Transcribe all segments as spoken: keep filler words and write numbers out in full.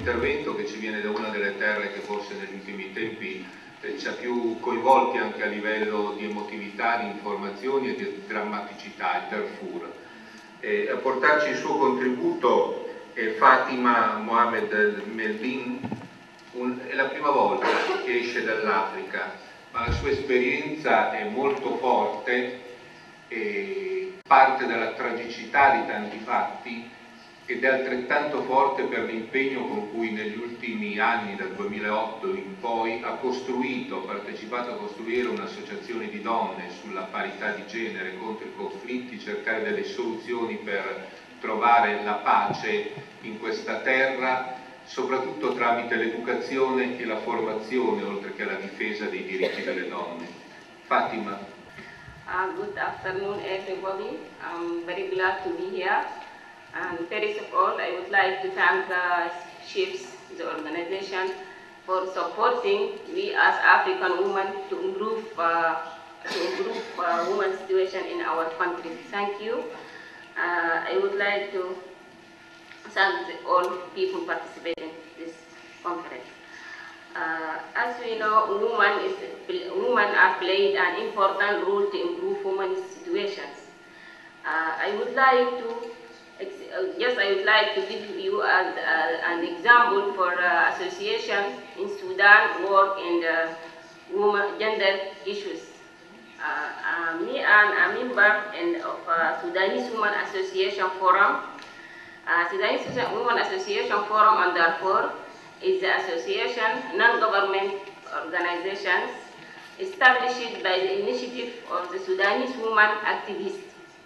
intervento che ci viene da una delle terre che forse negli ultimi tempi eh, ci ha più coinvolti anche a livello di emotività, di informazioni e di drammaticità, il Darfur. Eh, a portarci il suo contributo è Fatima Mohamed Meldin. Un, è la prima volta che esce dall'Africa, ma la sua esperienza è molto forte e parte dalla tragicità di tanti fatti ed è altrettanto forte per l'impegno con cui negli ultimi anni, dal duemilaotto in poi, ha costruito, ha partecipato a costruire un'associazione di donne sulla parità di genere contro i conflitti, cercare delle soluzioni per trovare la pace in questa terra, soprattutto tramite l'educazione e la formazione, oltre che la difesa dei diritti delle donne. Fatima. Uh, good afternoon, everybody. I'm very glad to be here. And first of all, I would like to thank the chiefs, the organization, for supporting we as African women to improve uh, to improve uh, women's situation in our country. Thank you. Uh, I would like to thank all people participating in this conference. Uh, as we know, women, is, women are played an important role to improve women's situations. Uh, I would like to, yes, I would like to give you as, uh, an example for uh, association in Sudan work in the woman gender issues. Uh, uh, me and a member in, of uh, Sudanese Women Association Forum. Uh, Sudanese Women Association Forum on Darfur is the association, non-government organizations established by the initiative of the Sudanese women activists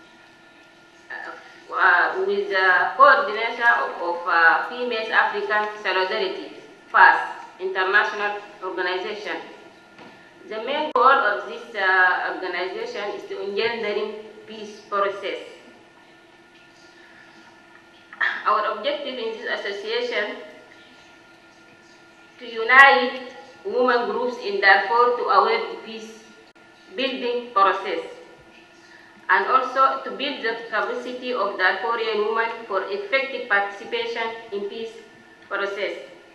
uh, uh, with the coordination of, of uh, Females African Solidarity, FAST, international organization. The main goal of this uh, organization is to engendering peace process. Our objective in this association to unite women groups in Darfur to aware the peace building process, and also to build the capacity of Darfurian women for effective participation in peace process.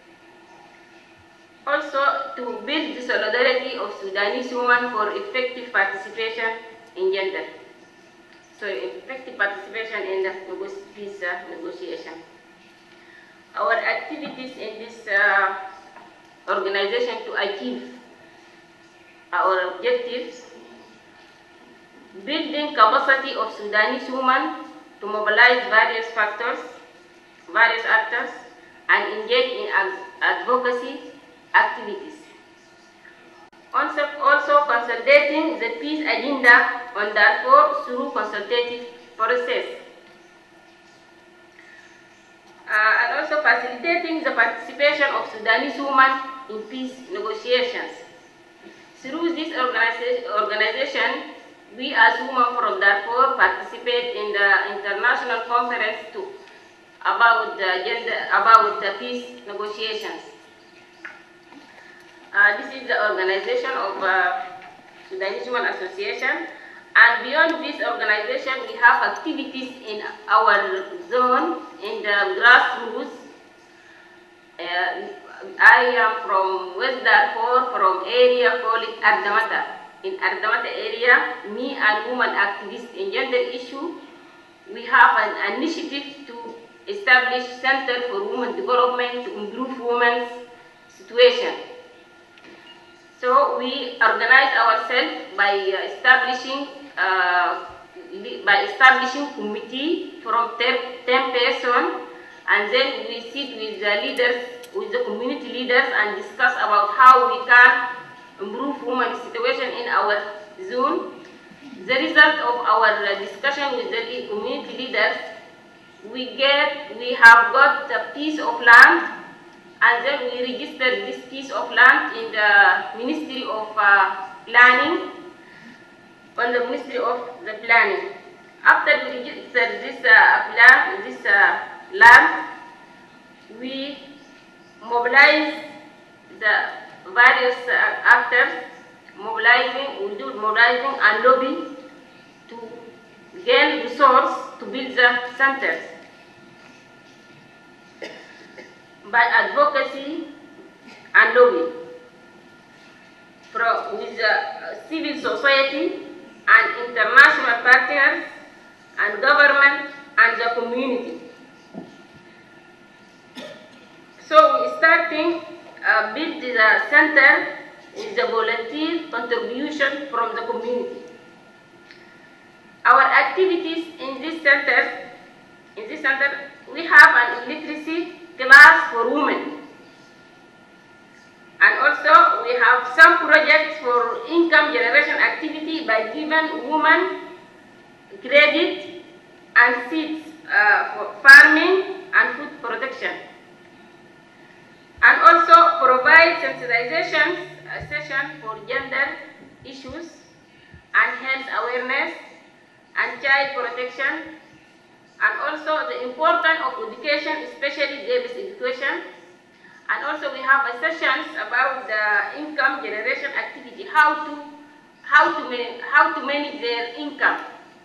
Also to build the solidarity of Sudanese women for effective participation in gender. So effective participation in the peace uh, negotiation. Our activities in this uh, organization to achieve our objectives: building capacity of Sudanese women to mobilize various factors, various actors, and engage in advocacy activities. Also, also consolidating the peace agenda on Darfur through consultative process. Uh, and also facilitating the participation of Sudanese women in peace negotiations. Through this organization, organization, we as women from Darfur participate in the international conference to, about the gender, about the peace negotiations. Uh, this is the organization of uh, Sudanese Women Association, and beyond this organization, we have activities in our zone in the grassroots. Uh, I am from West Darfur, from area called Ardamata. In Ardamata area, me and women activists in gender issue, we have an initiative to establish Center for Women Development to improve women's situation. So we organize ourselves by establishing uh, by establishing committee from ten persons, and then we sit with the leaders, with the community leaders, and discuss about how we can improve women's situation in our zone. The result of our discussion with the community leaders, we get we have got a piece of land. And then we registered this piece of land in the Ministry of uh, Planning, on the Ministry of the Planning. After we registered this uh, plan, this uh, land, we mobilize the various uh, actors, mobilizing, we do mobilizing and lobbying to gain resource to build the centers. by advocacy and lobbying from, with uh, civil society and international partners and government and the community. So we starting uh, build the center with the volunteer contribution from the community. Our activities in this center, in this center, we have an illiteracy class for women. And also we have some projects for income generation activity by giving women credit and seeds uh, for farming and food protection. And also provide sensitization uh, session for gender issues and health awareness and child protection, and also the importance of education, especially girls' education. And also we have a sessions about the income generation activity, how to how to manage, how to manage their income.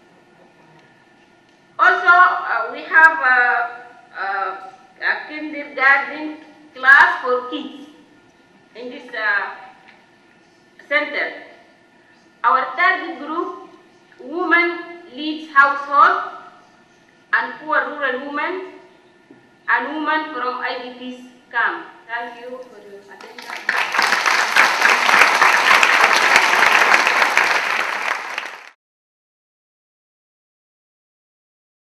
Also uh, we have a, a, a kindergarten class for kids in this uh, center. Our target group, women leads household and poor rural women and women from I D Ps camp. Thank you for your attention.